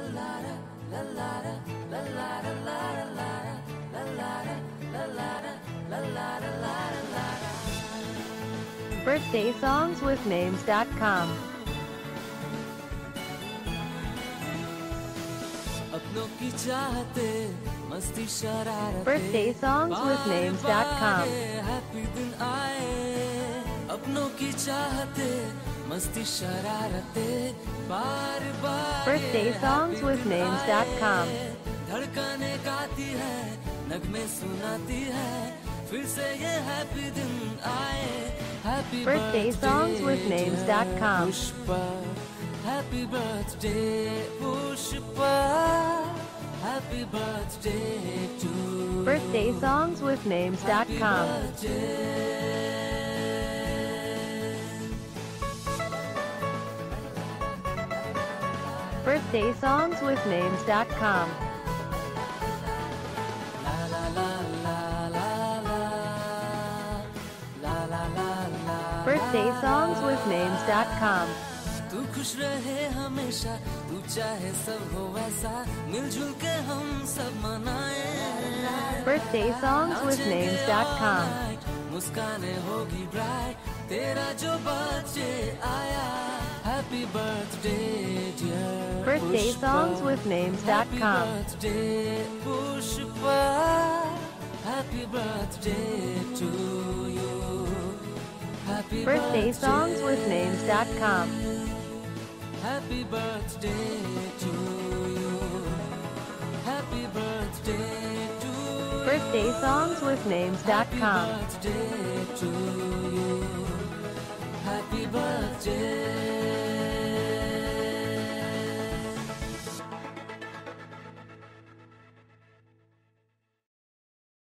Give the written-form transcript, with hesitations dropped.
Birthday songs with names.com. Birthday songs with names.com. Birthday songs with names.com. धड़कने गाती है, नगमे सुनाती है, फिर से ये हैप्पी दिन आए. Happy Birthday songs with names.com. Pushpak, happy birthday Pushpa, happy birthday to you. Birthday songs with names.com. Birthday songs with names.com. Birthday songs with names.com. तू खुश रहे हमेशा, तू चाहे सब हो वैसा, मिलजुल के हम सब मनाएं. Birthday songs with names.com. मुस्काने होगी ब्राइट, तेरा जो बर्थडे आया. Happy birthday dear Birthday Pushpa. songs with names.com. Happy birthday Pushpa, happy birthday to you. Happy Birthday songs with names.com. Happy birthday to you. Happy birthday to you. Birthday songs with names.com. Happy birthday to you. Happy birthday.